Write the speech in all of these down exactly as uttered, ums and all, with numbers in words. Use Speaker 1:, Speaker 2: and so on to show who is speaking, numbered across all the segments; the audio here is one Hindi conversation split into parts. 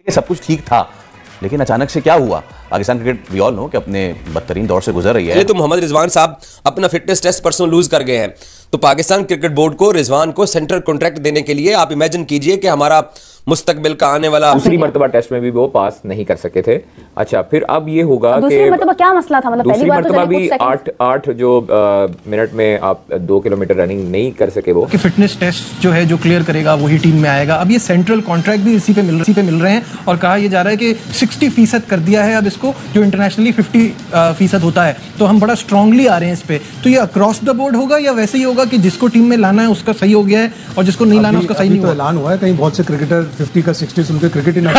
Speaker 1: सब कुछ ठीक था, लेकिन अचानक से क्या हुआ? Pakistan cricket we all know कि अपने बदतरीन दौर से गुजर रही है।
Speaker 2: ये तो मोहम्मद रिजवान साहब अपना फिटनेस टेस्ट परसों लूज कर गए हैं, तो पाकिस्तान क्रिकेट बोर्ड को रिजवान को सेंट्रल कॉन्ट्रैक्ट देने के लिए आप इमेजिन कीजिए कि हमारा मुस्तकबिल का आने वाला
Speaker 3: दूसरी मर्तबा टेस्ट में भी वो पास नहीं कर सके थे। अच्छा, फिर अब ये होगा कि
Speaker 4: दूसरी मर्तबा क्या मसला था? मतलब पहली बार तो
Speaker 3: भी आठ आठ जो मिनट में आप दो किलोमीटर रनिंग नहीं कर सके वो
Speaker 5: कि फिटनेस टेस्ट जो है जो क्लियर करेगा वही टीम में आएगा। अब ये सेंट्रल कॉन्ट्रैक्ट भी इसी पे मिल इसी पे मिल रहे हैं और कहा यह जा रहा है कि साठ फीसद कर दिया है अब इसको, जो इंटरनेशनली पचास फीसद होता है। तो हम बड़ा स्ट्रांगली आ रहे हैं इस पे। तो ये अक्रॉस द बोर्ड होगा या वैसे ही होगा कि जिसको टीम में लाना है उसका सही हो गया है और जिसको नहीं लाना उसका सही नहीं हुआ?
Speaker 6: ऐलान हुआ है, कहीं बहुत से क्रिकेटर पचास का साठ सुनकर क्रिकेट ही ना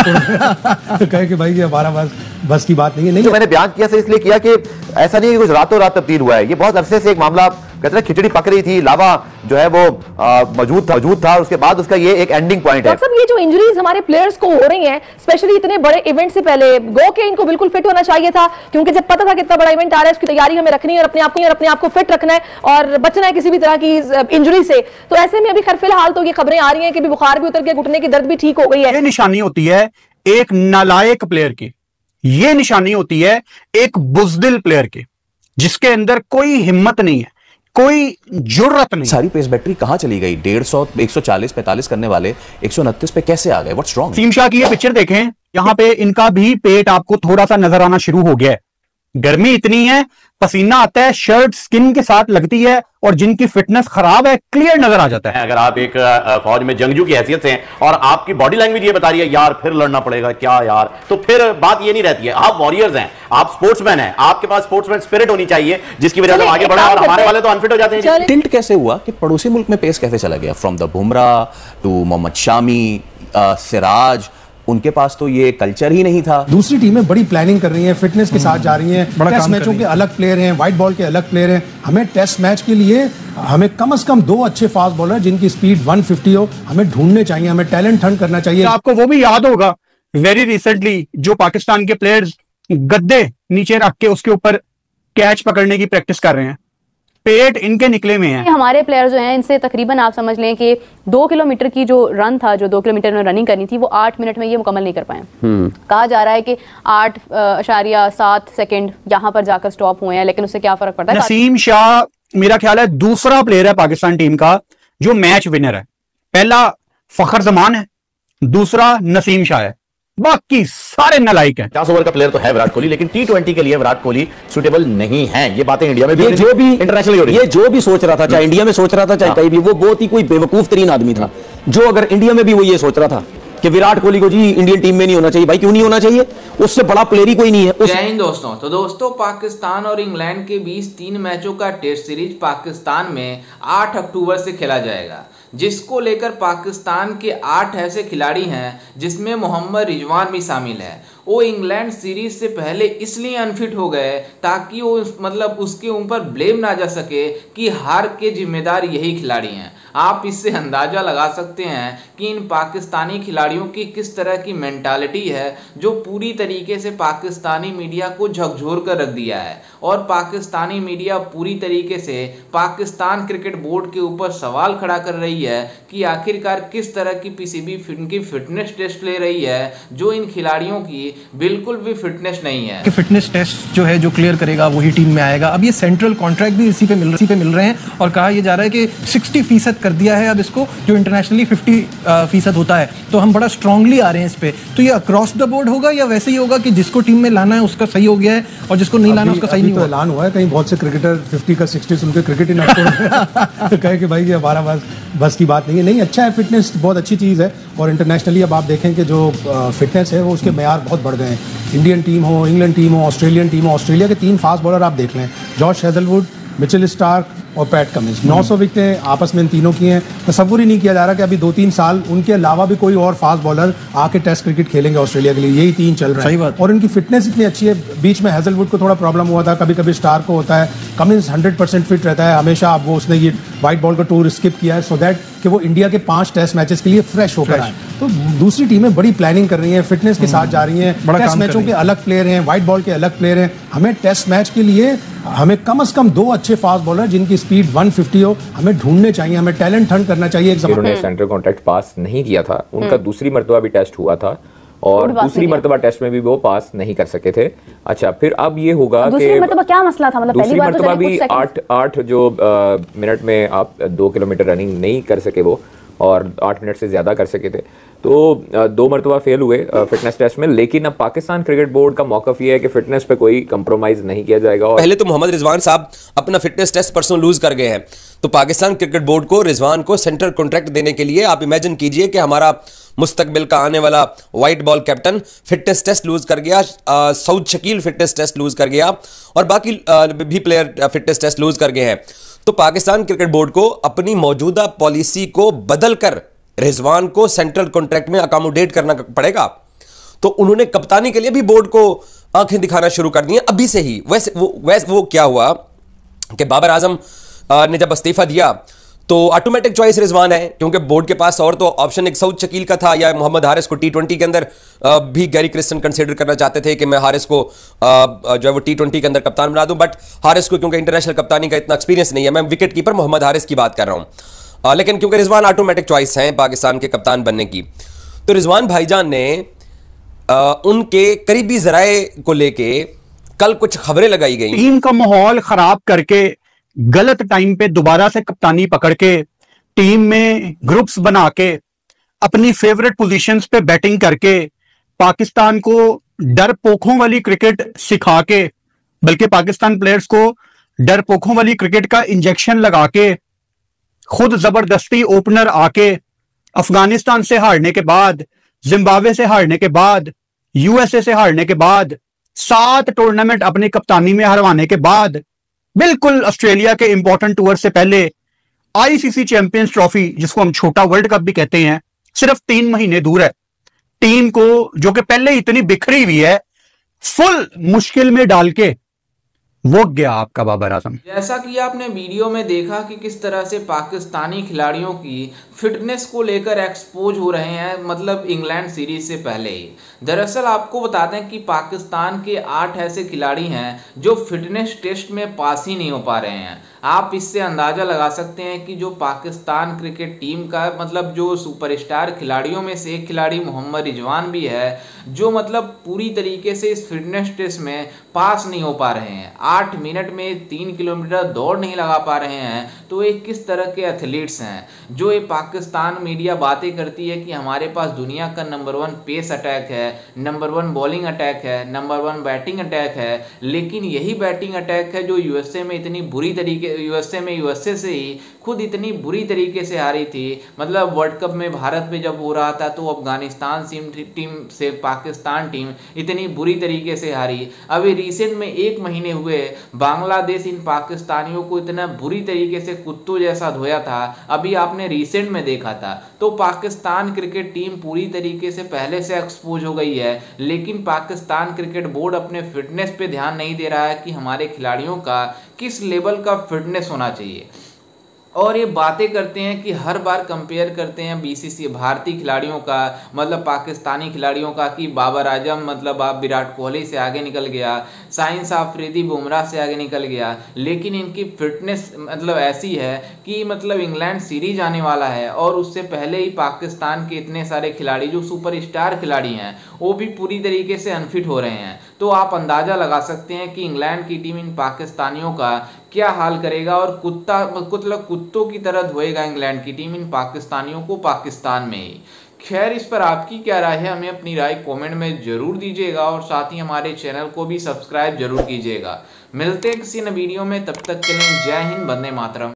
Speaker 6: तो कहे कि भाई ये हमारा बस बस की बात नहीं है। नहीं
Speaker 1: तो मैंने बयान किया इसलिए किया कि ऐसा नहीं है कि कुछ रातों रात तब्दील हुआ है। ये बहुत अरसे से एक मामला कहते हैं, खिचड़ी पक रही थी, लावा जो है वो मौजूद था मौजूद था उसके बाद उसका ये एक एंडिंग पॉइंट है।
Speaker 4: सब ये जो इंजरीज हमारे प्लेयर्स को हो रही हैं, स्पेशली इतने बड़े इवेंट से पहले, गो के इनको बिल्कुल फिट होना चाहिए था, क्योंकि जब पता था कितना बड़ा इवेंट आ रहा है उसकी तैयारी हमें रखनी है और अपने आप को और अपने आप को फिट रखना है और बचना है किसी भी तरह की इंजरी से। तो ऐसे में अभी खैर फिलहाल तो ये खबरें आ रही हैं कि बुखार भी उतर गया, घुटने की दर्द भी ठीक हो गई है।
Speaker 7: ये निशानी होती है एक नालायक प्लेयर की, ये निशानी होती है एक बुज़दिल प्लेयर की, जिसके अंदर कोई हिम्मत नहीं है, कोई जुर्रत नहीं।
Speaker 1: सारी पेस बैटरी कहां चली गई? डेढ़ सौ एक सौ चालीस पैंतालीस करने वाले एक सौ उनतीस पे कैसे आ गए? What's wrong?
Speaker 7: नसीम शाह की ये पिक्चर देखें, यहां पे इनका भी पेट आपको थोड़ा सा नजर आना शुरू हो गया है। गर्मी इतनी है, पसीना आता है, शर्ट स्किन के साथ लगती है और जिनकी फिटनेस खराब है क्लियर नजर आ जाता है।
Speaker 8: अगर आप एक फौज में जंगजू की हैसियत से हैं और आपकी बॉडी लैंग्वेज ये बता रही है यार फिर लड़ना पड़ेगा क्या यार, तो फिर बात ये नहीं रहती है। आप वॉरियर्स हैं, आप स्पोर्ट्समैन हैं, आपके पास स्पोर्ट्समैन स्पिरिट होनी चाहिए जिसकी वजह से आगे बढ़े, और हमारे वाले तो अनफिट हो जाते हैं।
Speaker 1: टिल्ट कैसे हुआ कि पड़ोसी मुल्क में पेस कैसे चला गया? From the Bumrah to Mohammad Shami, Siraj, उनके पास तो ये कल्चर ही नहीं था।
Speaker 6: दूसरी टीमें बड़ी प्लानिंग कर रही हैं, फिटनेस के साथ जा रही हैं, टेस्ट मैचों के अलग प्लेयर हैं, व्हाइट बॉल के अलग प्लेयर हैं। हमें टेस्ट मैच के लिए हमें कम से कम दो अच्छे फास्ट बॉलर जिनकी स्पीड एक सौ पचास हो हमें ढूंढने चाहिए, हमें टैलेंट हंट करना चाहिए।
Speaker 7: आपको वो भी याद होगा वेरी रिसेंटली जो पाकिस्तान के प्लेयर्स गद्दे नीचे रख के उसके ऊपर कैच पकड़ने की प्रैक्टिस कर रहे हैं, पेट इनके निकले में है।
Speaker 4: हमारे प्लेयर जो हैं इनसे तकरीबन आप समझ लें कि दो किलोमीटर की जो रन था, जो दो किलोमीटर में रनिंग करनी थी, वो आठ मिनट में ये मुकम्मल नहीं कर पाए। कहा जा रहा है कि आठ अशारिया सात सेकंड यहाँ पर जाकर स्टॉप हुए हैं, लेकिन उससे क्या फर्क पड़ता है?
Speaker 7: नसीम शाह मेरा ख्याल है दूसरा प्लेयर है पाकिस्तान टीम का जो मैच विनर है। पहला फखर जमान है, दूसरा नसीम शाह है, बाकी सारे नालायक हैं।
Speaker 8: पचास ओवर का प्लेयर तो है विराट कोहली, लेकिन टी ट्वेंटी के लिए विराट कोहली सुटेबल नहीं है। ये बातें इंडिया में भी
Speaker 2: ये जो भी
Speaker 8: इंटरनेशनल हो रही है।
Speaker 2: ये जो भी सोच रहा था, चाहे इंडिया में सोच रहा था चाहे कहीं भी, वो बहुत ही कोई बेवकूफ तरीन आदमी था जो अगर इंडिया में भी वो ये सोच रहा था कि विराट कोहली को जी इंडियन टीम में नहीं होना चाहिए। भाई क्यों नहीं होना चाहिए? उससे बड़ा प्लेयर ही कोई नहीं है।
Speaker 9: जय हिंद दोस्तों। तो दोस्तों पाकिस्तान और इंग्लैंड के बीच तीन मैचों का टेस्ट सीरीज पाकिस्तान में आठ अक्टूबर से खेला जाएगा, जिसको लेकर पाकिस्तान के आठ ऐसे खिलाड़ी हैं जिसमें मोहम्मद रिजवान भी शामिल है। वो इंग्लैंड सीरीज से पहले इसलिए अनफिट हो गए ताकि वो मतलब उसके ऊपर ब्लेम ना जा सके कि हार के जिम्मेदार यही खिलाड़ी हैं। आप इससे अंदाज़ा लगा सकते हैं कि इन पाकिस्तानी खिलाड़ियों की किस तरह की मेंटालिटी है जो पूरी तरीके से पाकिस्तानी मीडिया को झकझोर कर रख दिया है, और पाकिस्तानी मीडिया पूरी तरीके से पाकिस्तान क्रिकेट बोर्ड के ऊपर सवाल खड़ा कर रही है कि आखिरकार किस तरह की पीसीबी की फिटनेस टेस्ट ले रही है जो इन खिलाड़ियों की बिल्कुल भी फिटनेस नहीं है।
Speaker 5: कि फिटनेस टेस्ट जो है जो क्लियर करेगा वही टीम में आएगा। अब ये सेंट्रल कॉन्ट्रैक्ट भी इसी पे मिल इसी पे मिल रहे हैं और कहा यह जा रहा है कि साठ फीसद कर दिया है अब इसको, जो इंटरनेशनली पचास फीसद होता है। तो हम बड़ा स्ट्रांगली आ रहे हैं इस पे। तो ये अक्रॉस द बोर्ड होगा या वैसे ही होगा कि जिसको टीम में लाना है उसका सही हो गया है और जिसको नहीं लाना उसका सही नहीं हुआ?
Speaker 6: ऐलान हुआ है, कहीं बहुत से क्रिकेटर पचास का साठ सुनकर क्रिकेट ही ना तो कहे कि भाई ये हमारा बस बस की बात नहीं है। नहीं, अच्छा है, फिटनेस बहुत अच्छी चीज़ है और इंटरनेशनली अब आप देखें कि जो फिटनेस है वो उसके मेयार बहुत बढ़ गए हैं। इंडियन टीम हो, इंग्लैंड टीम हो, ऑस्ट्रेलियन टीम हो, ऑस्ट्रेलिया के तीन फास्ट बॉलर आप देख लें, जॉश हेजलवुड, मिचेल स्टार्क और पैट कमिंस, नौ सौ विकेटें आपस में इन तीनों की हैं। तस्वुर ही नहीं किया जा रहा कि अभी दो तीन साल उनके अलावा भी कोई और फास्ट बॉलर आके टेस्ट क्रिकेट खेलेंगे ऑस्ट्रेलिया के लिए। यही तीन चल रहे हैं और इनकी फिटनेस इतनी अच्छी है। बीच में हेजलवुड को थोड़ा प्रॉब्लम हुआ था, कभी कभी स्टार को होता है। कमिंस हंड्रेड परसेंट फिट रहता है हमेशा। अब वो उसने ये व्हाइट बॉल का टूर स्किप किया है सो दैट कि वो इंडिया के पांच टेस्ट मैचेस के लिए फ्रेश होकर आए। तो दूसरी टीमें बड़ी प्लानिंग कर रही हैं, फिटनेस के साथ जा रही हैं, टेस्ट मैचों के अलग प्लेयर हैं, व्हाइट बॉल के अलग प्लेयर हैं। हमें टेस्ट मैच के लिए हमें कम से कम दो अच्छे फास्ट बॉलर जिनकी स्पीड एक सौ पचास हो हमें ढूंढने चाहिए, हमें टैलेंट हंट करना चाहिए।
Speaker 3: उन्होंने सेंट्रल कॉन्ट्रैक्ट पास नहीं किया था, उनका दूसरी मरतबा भी टेस्ट हुआ था और दूसरी मर्तबा टेस्ट में भी वो पास नहीं कर सके थे। अच्छा, फिर अब ये होगा कि
Speaker 4: दूसरी मर्तबा क्या मसला था, मतलब पहली बार तो चले
Speaker 3: भी आठ आठ जो आ, मिनट में आप दो किलोमीटर रनिंग नहीं कर सके वो, और आठ मिनट से ज़्यादा कर सके थे, तो दो मरतबा फेल हुए फिटनेस टेस्ट में। लेकिन अब पाकिस्तान क्रिकेट बोर्ड का मौक़िफ़ ये है कि फिटनेस पे कोई कंप्रोमाइज़ नहीं किया जाएगा। और
Speaker 10: पहले तो मोहम्मद रिजवान साहब अपना फिटनेस टेस्ट परसों लूज कर गए हैं, तो पाकिस्तान क्रिकेट बोर्ड को रिजवान को सेंट्रल कॉन्ट्रैक्ट देने के लिए आप इमेजिन कीजिए कि हमारा मुस्तकबिल का आने वाला white ball captain fitness test lose कर गया, Saud Shakeel fitness test lose कर गया, और बाकी आ, भी प्लेयर फिटनेस टेस्ट लूज कर गए हैं। तो पाकिस्तान क्रिकेट बोर्ड को अपनी मौजूदा पॉलिसी को बदलकर रिजवान को सेंट्रल कॉन्ट्रैक्ट में अकोमोडेट करना पड़ेगा। तो उन्होंने कप्तानी के लिए भी बोर्ड को आंखें दिखाना शुरू कर दी हैं अभी से ही। वैसे वो वैसे वो क्या हुआ कि बाबर आजम ने जब इस्तीफा दिया तो ऑटोमेटिक चॉइस रिजवान है, क्योंकि बोर्ड के पास और तो ऑप्शन एक सऊद शकील का था, या मोहम्मद हारिस को टी ट्वेंटी के अंदर भी गैरी क्रिस्टन कंसीडर करना चाहते थे कि मैं हारिस को जो है वो टी ट्वेंटी के अंदर कप्तान बना दूं, बट हारिस को क्योंकि इंटरनेशनल कप्तानी का इतना एक्सपीरियंस नहीं है। मैं विकेट कीपर मोहम्मद हारिस की बात कर रहा हूं, लेकिन क्योंकि रिजवान ऑटोमेटिक चॉइस है पाकिस्तान के कप्तान बनने की, तो रिजवान भाईजान ने आ, उनके करीबी जराए को लेके कल कुछ खबरें लगाई गई,
Speaker 7: टीम का माहौल खराब करके गलत टाइम पे दोबारा से कप्तानी पकड़ के टीम में ग्रुप्स बना के अपनी फेवरेट पोजीशंस पे बैटिंग करके पाकिस्तान को डरपोकों वाली क्रिकेट सिखा के, बल्कि पाकिस्तान प्लेयर्स को डरपोकों वाली क्रिकेट का इंजेक्शन लगा के, खुद जबरदस्ती ओपनर आके अफगानिस्तान से हारने के बाद, जिम्बाब्वे से हारने के बाद, यूएसए से हारने के बाद, सात टूर्नामेंट अपनी कप्तानी में हरवाने के बाद, बिल्कुल ऑस्ट्रेलिया के इंपॉर्टेंट टूर से पहले आईसीसी चैंपियंस ट्रॉफी, जिसको हम छोटा वर्ल्ड कप भी कहते हैं, सिर्फ तीन महीने दूर है। टीम को जो कि पहले इतनी बिखरी हुई है, फुल मुश्किल में डाल के वो गया आपका बाबर आजम।
Speaker 9: जैसा कि आपने वीडियो में देखा कि किस तरह से पाकिस्तानी खिलाड़ियों की फिटनेस को लेकर एक्सपोज हो रहे हैं, मतलब इंग्लैंड सीरीज से पहले ही। दरअसल आपको बता दें कि पाकिस्तान के आठ ऐसे खिलाड़ी हैं जो फिटनेस टेस्ट में पास ही नहीं हो पा रहे हैं। आप इससे अंदाज़ा लगा सकते हैं कि जो पाकिस्तान क्रिकेट टीम का मतलब जो सुपरस्टार खिलाड़ियों में से एक खिलाड़ी मोहम्मद रिजवान भी है, जो मतलब पूरी तरीके से इस फिटनेस टेस्ट में पास नहीं हो पा रहे हैं। आठ मिनट में तीन किलोमीटर दौड़ नहीं लगा पा रहे हैं, तो ये किस तरह के एथलीट्स हैं। जो ये पाकिस्तान मीडिया बातें करती है कि हमारे पास दुनिया का नंबर वन पेस अटैक है, नंबर वन बॉलिंग अटैक है, नंबर वन बैटिंग अटैक है, लेकिन यही बैटिंग अटैक है जो यूएसए में इतनी बुरी तरीके यूएसए में यूएसए से ही खुद इतनी बुरी तरीके से हारी थी। मतलब वर्ल्ड कप में भारत में जब हो रहा था तो अफगानिस्तान टीम से पाकिस्तान टीम इतनी बुरी तरीके से हारी। अभी रिसेंट में एक महीने हुए बांग्लादेश इन पाकिस्तानियों को इतना बुरी तरीके से कुत्तों जैसा धोया था, अभी आपने रिसेंट में देखा था। तो पाकिस्तान क्रिकेट टीम पूरी तरीके से पहले से एक्सपोज हो गई है, लेकिन पाकिस्तान क्रिकेट बोर्ड अपने फिटनेस पे ध्यान नहीं दे रहा है कि हमारे खिलाड़ियों का किस लेवल का फिटनेस होना चाहिए। और ये बातें करते हैं कि हर बार कंपेयर करते हैं बीसीसी भारतीय खिलाड़ियों का, मतलब पाकिस्तानी खिलाड़ियों का, कि बाबर आजम मतलब आप विराट कोहली से आगे निकल गया, साइंस आफरीदी बुमराह से आगे निकल गया, लेकिन इनकी फिटनेस मतलब ऐसी है कि मतलब इंग्लैंड सीरीज आने वाला है और उससे पहले ही पाकिस्तान के इतने सारे खिलाड़ी जो सुपरस्टार खिलाड़ी हैं वो भी पूरी तरीके से अनफिट हो रहे हैं। तो आप अंदाज़ा लगा सकते हैं कि इंग्लैंड की टीम इन पाकिस्तानियों का क्या हाल करेगा और कुत्ता मतलब कुत्तों की तरह धोएगा इंग्लैंड की टीम इन पाकिस्तानियों को पाकिस्तान में ही। खैर, इस पर आपकी क्या राय है, हमें अपनी राय कमेंट में जरूर दीजिएगा और साथ ही हमारे चैनल को भी सब्सक्राइब जरूर कीजिएगा। मिलते हैं किसी नए वीडियो में, तब तक के लिए जय हिंद, वंदे मातरम।